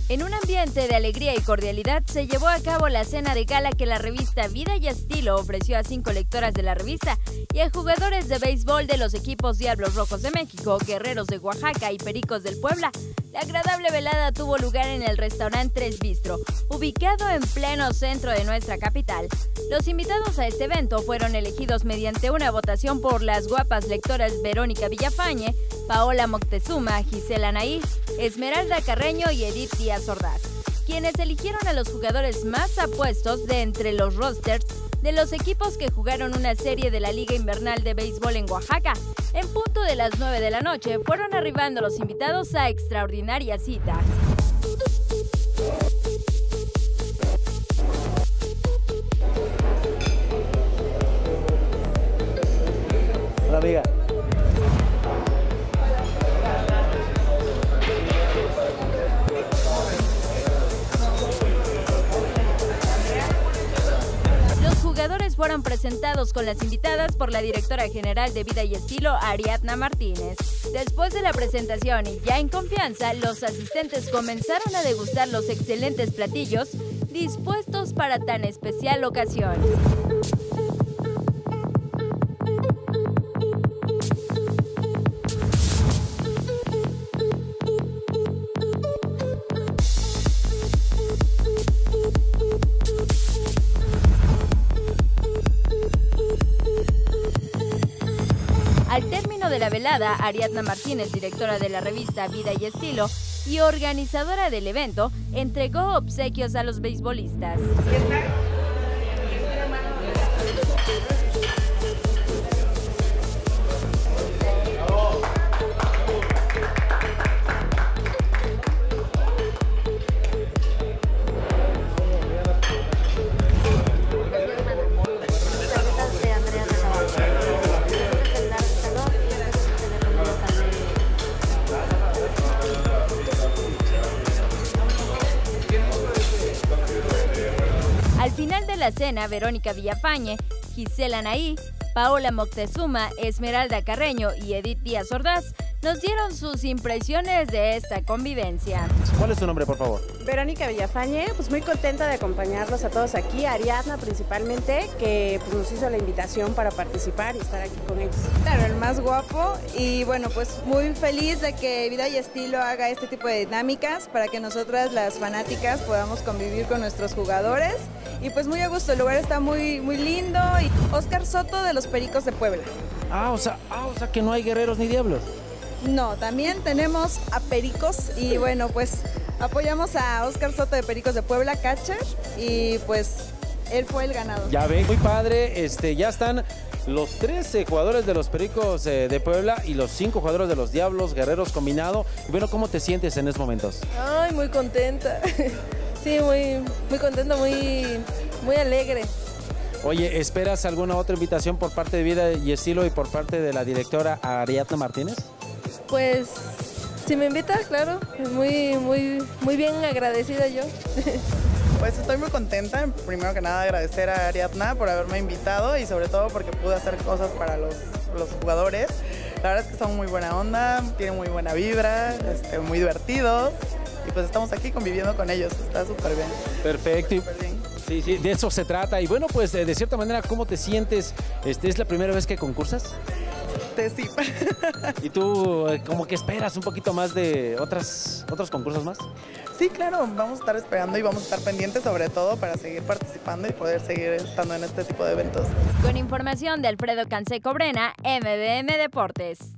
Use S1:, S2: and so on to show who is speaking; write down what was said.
S1: En un ambiente de alegría y cordialidad se llevó a cabo la cena de gala que la revista Vida y Estilo ofreció a 5 lectoras de la revista y a jugadores de béisbol de los equipos Diablos Rojos de México, Guerreros de Oaxaca y Pericos del Puebla. La agradable velada tuvo lugar en el restaurante Tres Bistro, ubicado en pleno centro de nuestra capital. Los invitados a este evento fueron elegidos mediante una votación por las guapas lectoras Verónica Villafañe, Paola Moctezuma, Gisela Anaí, Esmeralda Carreño y Edith Díaz Ordaz, quienes eligieron a los jugadores más apuestos de entre los rosters de los equipos que jugaron una serie de la Liga Invernal de Béisbol en Oaxaca. En punto de las 9 de la noche fueron arribando los invitados a extraordinaria cita.
S2: Hola, amiga.
S1: Los jugadores fueron presentados con las invitadas por la directora general de Vida y Estilo, Ariadna Martínez. Después de la presentación y ya en confianza, los asistentes comenzaron a degustar los excelentes platillos dispuestos para tan especial ocasión. Al término de la velada, Ariadna Martínez, directora de la revista Vida y Estilo y organizadora del evento, entregó obsequios a los beisbolistas. Al final de la cena, Verónica Villafañe, Gisela Anaí, Paola Moctezuma, Esmeralda Carreño y Edith Díaz Ordaz nos dieron sus impresiones de esta convivencia.
S2: ¿Cuál es su nombre, por favor?
S3: Verónica Villafañe, pues muy contenta de acompañarlos a todos aquí, Ariadna principalmente, que pues nos hizo la invitación para participar y estar aquí con ellos.
S4: Claro, el más guapo y bueno, pues muy feliz de que Vida y Estilo haga este tipo de dinámicas para que nosotras las fanáticas podamos convivir con nuestros jugadores y pues muy a gusto, el lugar está muy lindo. Y Oscar Soto de los Pericos de Puebla.
S2: O sea que no hay guerreros ni diablos.
S4: No, también tenemos a Pericos y bueno, pues apoyamos a Oscar Soto de Pericos de Puebla, catcher, y pues él fue el ganador.
S2: Ya ven, muy padre, ya están los 13 jugadores de los Pericos de Puebla y los 5 jugadores de los Diablos Guerreros combinado. Y bueno, ¿cómo te sientes en estos momentos?
S5: Ay, muy contenta. Sí, muy contenta, muy alegre.
S2: Oye, ¿esperas alguna otra invitación por parte de Vida y Estilo y por parte de la directora Ariadna Martínez?
S5: Pues, si me invita, claro, muy bien agradecida yo.
S6: Pues estoy muy contenta, primero que nada agradecer a Ariadna por haberme invitado y sobre todo porque pude hacer cosas para los jugadores. La verdad es que son muy buena onda, tienen muy buena vibra, muy divertidos y pues estamos aquí conviviendo con ellos, está súper bien.
S2: Perfecto.
S6: Súper bien.
S2: Sí, de eso se trata. Y bueno, pues de cierta manera, ¿cómo te sientes? ¿Es la primera vez que concursas?
S6: Sí.
S2: ¿Y tú como que esperas un poquito más de otros concursos más?
S6: Sí, claro, vamos a estar esperando y vamos a estar pendientes sobre todo para seguir participando y poder seguir estando en este tipo de eventos.
S1: Con información de Alfredo Canseco Brena, MBM Deportes.